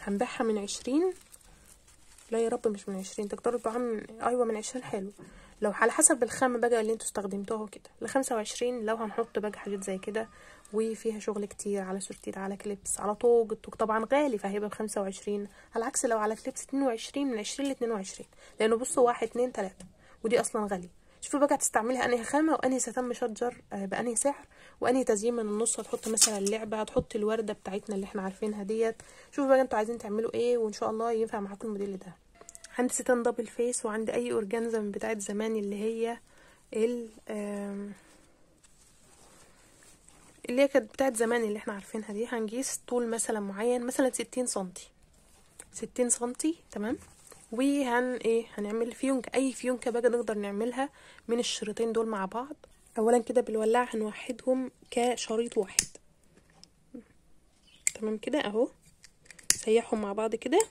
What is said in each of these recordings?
هنبيعها من 20. لا يا رب مش من 20، تقدروا تبيعوها ايوه من 20 حلو. لو على حسب الخامة بقى اللي انتوا استخدمتوها كده ل25 لو هنحط بقى حاجات زي كده وفيها شغل كتير على سورتيت على كليبس على طوق. الطوق طبعا غالي فهيبقى ب25، على عكس لو على كليبس 22 من 20 ل22، لانه بصوا 1 2 3 ودي اصلا غالية. شوفوا بقى هتستعملها انهي خامة وانهي ستان مشجر بانهي سعر وانهي تزيين من النص. هتحط مثلا اللعبة، هتحط الوردة بتاعتنا اللي احنا عارفينها ديت. شوفوا بقى انتوا عايزين تعملوا ايه وان شاء الله ينفع معاكم الموديل ده. عندي ستان دبل فيس وعندي اي اورجانزا من بتاعت زمان اللي هي اللي هي كانت بتاعت زمان اللي احنا عارفينها دي. هنقيس طول مثلا معين، مثلا 60 سنتي 60 سنتي تمام. هنعمل فيونكة، اي فيونكة بقى نقدر نعملها من الشريطين دول مع بعض. اولا كده بالولاعة هنوحدهم كشريط واحد تمام كده اهو. سيحهم مع بعض كده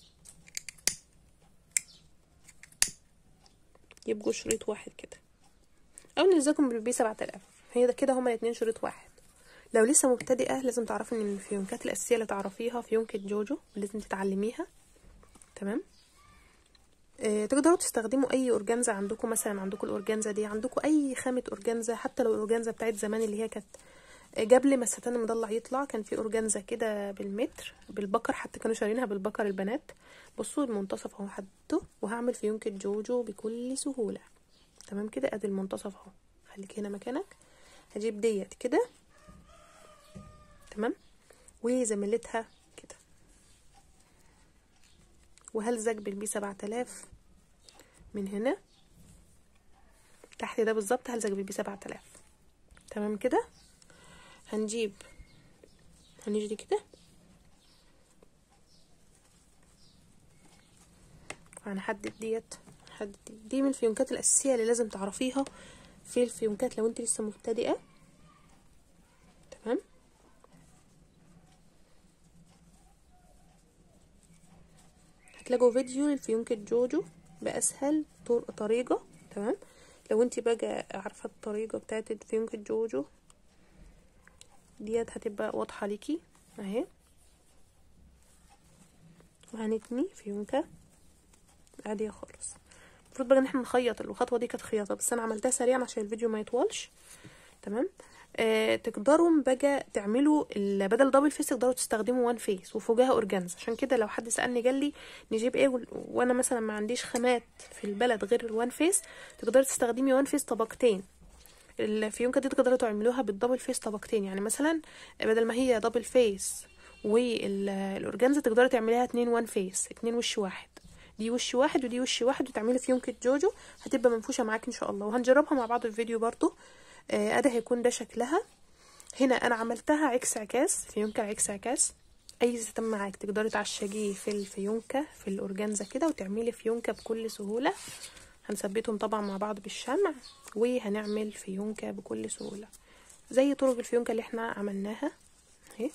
يبقوا شريط واحد كده، او نلزقهم بالبي 7000. هي ده كده هما الاتنين شريط واحد. لو لسه مبتدئة لازم تعرفي ان الفيونكات الاساسية اللي تعرفيها فيونكة جوجو لازم تتعلميها تمام. تقدروا تستخدموا اي اورجانزا عندكم، مثلا عندكم الاورجانزا دي، عندكم اي خامة اورجانزا، حتى لو الاورجانزا بتاعت زمان اللي هي كانت قبل ما الستان المضلع يطلع كان في اورجانزا كده بالمتر بالبكر، حتى كانوا شارينها بالبكر البنات. بصوا المنتصف اهو حدته، وهعمل فيونكة جوجو بكل سهولة تمام كده. ادي المنتصف اهو، خليك هنا مكانك. هجيب ديت كده تمام وزميلتها كده، وهلزق بالبي 7000 من هنا تحت ده بالظبط. هلزق بالبي 7000 تمام كده. هنجي كده وهنحدد ديت. دي من الفيونكات الاساسيه اللي لازم تعرفيها في الفيونكات لو انت لسه مبتدئه تمام. هتلاقوا فيديو للفيونكة جوجو باسهل طريقه تمام. لو انت بقى عارفه الطريقه بتاعت فيونكة جوجو ديت هتبقى واضحه ليكي اهي. وهنتني فيونكة عاديه خالص. المفروض بقى ان احنا نخيط، الخطوه دي كانت خياطه بس انا عملتها سريعا عشان الفيديو ما يطولش تمام. تقدروا بقى تعملوا بدل دبل فيس تقدروا تستخدموا وان فيس وفوقها اورجانزا. عشان كده لو حد سالني قال لي نجيب ايه وانا مثلا ما عنديش خامات في البلد غير الوان فيس، تقدري تستخدمي وان فيس طبقتين. الفيونكه دي تقدروا تعملوها بالدبل فيس طبقتين، يعني مثلا بدل ما هي دبل فيس والاورجانزا تقدري تعمليها 2 وان فيس، 2 وش واحد، دي وش واحد ودي وش واحد، وتعملي فيونكة جوجو هتبقى منفوشه معاك ان شاء الله. وهنجربها مع بعض في فيديو برضو. ادي هيكون ده شكلها. هنا انا عملتها عكس عكاس، فيونكة عكس عكاس. اي ستان معاك تقدري تعشجيه في الفيونكة في الاورجانزا كده وتعملي فيونكة بكل سهولة. هنثبتهم طبعا مع بعض بالشمع وهنعمل فيونكة بكل سهولة زي طرق الفيونكة اللي احنا عملناها اهي.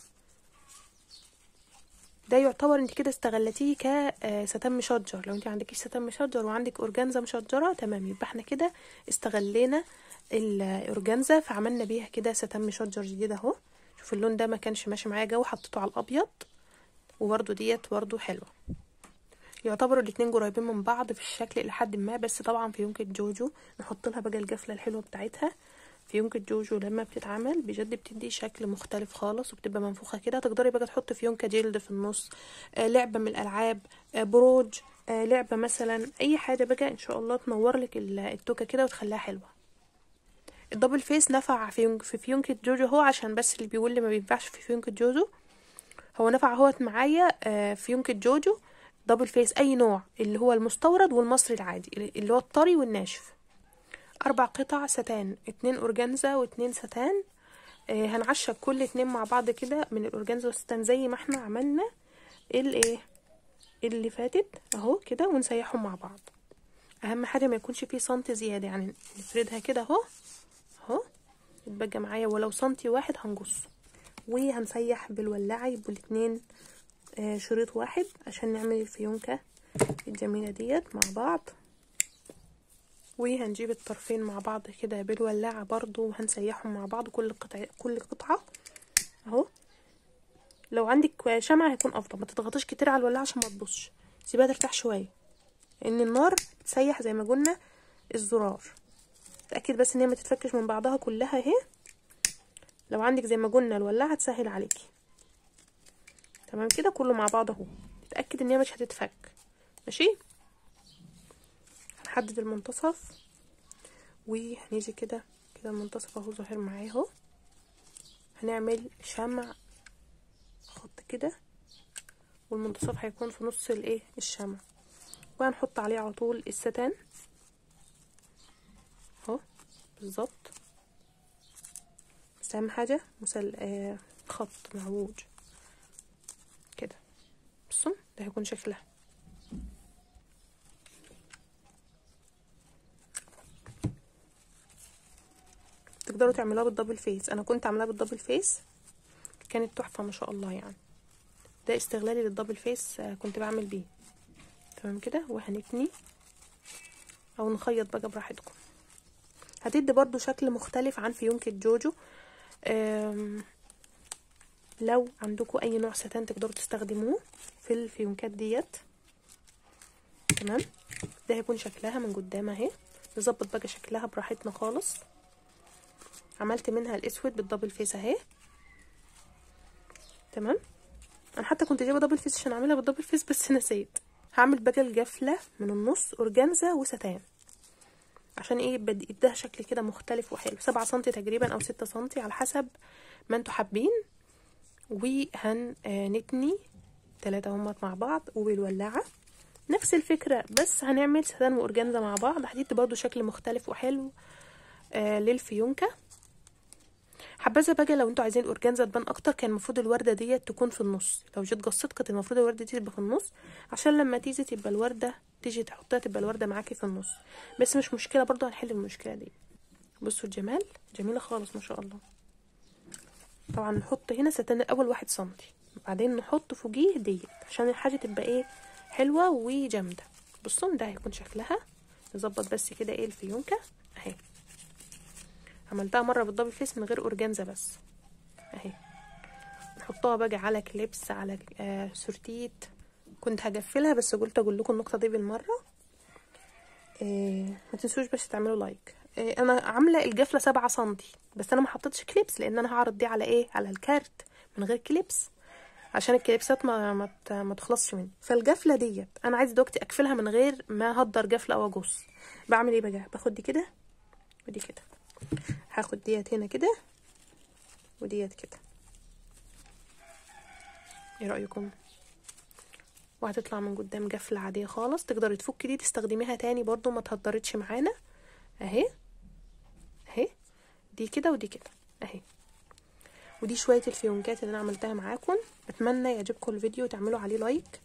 ده يعتبر انت كده استغلتيه كستان مشجر. لو انت عندكيش ستان مشجر وعندك اورجانزا مشجره تمام، يبقى احنا كده استغلينا الاورجانزا فعملنا بيها كده ستان مشجر جديد اهو. شوف اللون ده ما كانش ماشي معايا جو، حطيته على الابيض. وبرده ديت برده حلوه. يعتبروا الاتنين قريبين من بعض في الشكل لحد ما، بس طبعا فيونكة جوجو نحط لها بقى القفله الحلوه بتاعتها. فيونكة جوجو لما بتتعمل بجد بتدي شكل مختلف خالص وبتبقى منفوخه كده. تقدري بقى تحطي فيونكة جلد في النص، لعبه من الالعاب، بروج، لعبه مثلا، اي حاجه بقى ان شاء الله تنور لك التوكه كده وتخليها حلوه. الدبل فيس نفع في فيونكة جوجو هو، عشان بس اللي بيقول لي ما بينفعش في فيونكة جوجو، هو نفع اهوت معايا. فيونكة جوجو دبل فيس اي نوع، اللي هو المستورد والمصري العادي اللي هو الطري والناشف. 4 قطع ستان، 2 اورجانزا و2 ستان. هنعشق كل 2 مع بعض كده من الاورجانزا والستان زي ما احنا عملنا اللي فاتت اهو كده، ونسيحهم مع بعض. اهم حاجه ما يكونش فيه سنتي زياده، يعني نفردها كده اهو يتبقى معايا ولو سنتي واحد هنقصه. وهنسيح بالولاعه يبقوا الاتنين شريط واحد عشان نعمل الفيونكه الجميله ديت مع بعض. وهنجيب الطرفين مع بعض كده بالولاعه برضو وهنسيحهم مع بعض كل قطعه اهو. لو عندك شمعة هيكون افضل. ما تضغطيش كتير على الولاعة عشان ما تبصش، سيبها ترتاح شويه، لان النار تسيح زي ما قلنا الزرار. تاكد بس ان هي ما تتفكش من بعضها كلها اهي. لو عندك زي ما قلنا الولاعة هتسهل عليكي. تمام كده كله مع بعض اهو. تتاكد ان هي مش هتتفك. ماشي. هنحدد المنتصف وهنيجي كده المنتصف اهو ظاهر معايا اهو. هنعمل شمع خط كده، والمنتصف هيكون في نص الايه الشمع، وهنحط عليه على طول الستان اهو بالظبط. بس اهم حاجه خط معوج كده. بصوا ده هيكون شكلها. تقدروا تعملوها بالدبل فيس. انا كنت عاملاها بالدبل فيس كانت تحفه ما شاء الله يعني. ده استغلالي للدبل فيس كنت بعمل بيه. تمام كده. وهنتني او نخيط بقى براحتكم. هتدي برضو شكل مختلف عن فيونكة جوجو. لو عندكم اي نوع ستان تقدروا تستخدموه في الفيونكات ديت. تمام. ده هيكون شكلها من قدام اهي. نظبط بقى شكلها براحتنا خالص. عملت منها الاسود بالدبل فيس اهي. تمام. انا حتى كنت جايبه دبل فيس عشان اعملها بالدبل فيس بس نسيت. هعمل بقى الجفله من النص اورجانزا وستان، عشان ايه يديها شكل كده مختلف وحلو. 7 سنتي تقريبا او 6 سنتي على حسب ما انتوا حابين. وهنتني 3 همات مع بعض وبالولاعه نفس الفكره، بس هنعمل ستان واورجانزا مع بعض. هتدي برضو شكل مختلف وحلو للفيونكه. حبذا بقى لو انتوا عايزين الاورجانزا تبان اكتر كان المفروض الورده ديت تكون في النص. لو جيت قصيت كانت المفروض الورده دي تبقى في النص، عشان لما تيجي تبقى الورده تيجي تحطها تبقى الورده معاكي في النص. بس مش مشكله برضو هنحل المشكله دي. بصوا الجمال، جميله خالص ما شاء الله. طبعا نحط هنا ستان الاول 1 سنتي، بعدين نحط فوقيه ديت عشان الحاجه تبقى ايه حلوه وجامده. بصوا ده هيكون شكلها. نظبط بس كده ايه الفيونكه اهي. عملتها مره بالدبل فيس من غير اورجانزا بس اهي. نحطها بقى على كليبس على سورتيت. كنت هقفلها بس قلت اقول لكم النقطه دي بالمره. ما تنسوش بس تعملوا لايك. انا عامله الجفله 7 سنتي بس انا ما حطيتش كليبس، لان انا هعرض دي على ايه على الكارت من غير كليبس، عشان الكليبسات ما تخلصش مني. فالجفله ديت انا عايزه دلوقتي اقفلها من غير ما اهدر جفله او اجص. بعمل ايه بقى؟ باخد دي كده ودي كده. هاخد ديت هنا كده وديت كده. ايه رايكم؟ وهتطلع من قدام جفله عاديه خالص. تقدري تفكي دي تستخدميها تاني برضو ما تهدرتش معانا اهي اهي. دي كده ودي كده اهي. ودي شويه الفيونكات اللي انا عملتها معاكم. بتمنى يعجبكم الفيديو وتعملوا عليه لايك.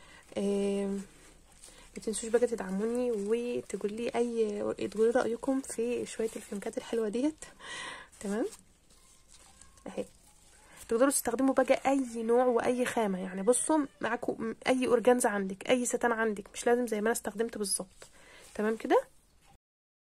ما تنسوش بقى تدعموني تقولي رايكم في شويه الفيونكات الحلوه ديت. تمام اهي. تقدروا تستخدموا بقى اي نوع واي خامه. يعني بصوا معاكم اي اورجانزا عندك، اي ستان عندك، مش لازم زي ما انا استخدمت بالظبط. تمام كده.